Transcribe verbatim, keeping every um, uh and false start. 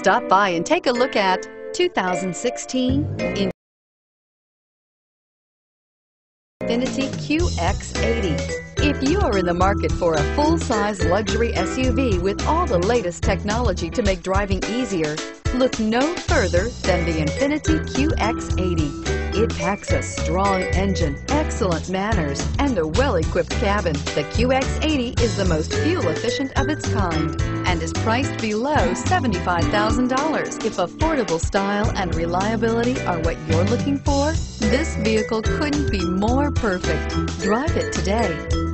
Stop by and take a look at two thousand sixteen Infiniti Q X eighty. If you are in the market for a full-size luxury S U V with all the latest technology to make driving easier, look no further than the Infiniti Q X eighty. It packs a strong engine, excellent manners, and a well-equipped cabin. The Q X eighty is the most fuel-efficient of its kind and is priced below seventy-five thousand dollars. If affordable style and reliability are what you're looking for, this vehicle couldn't be more perfect. Drive it today.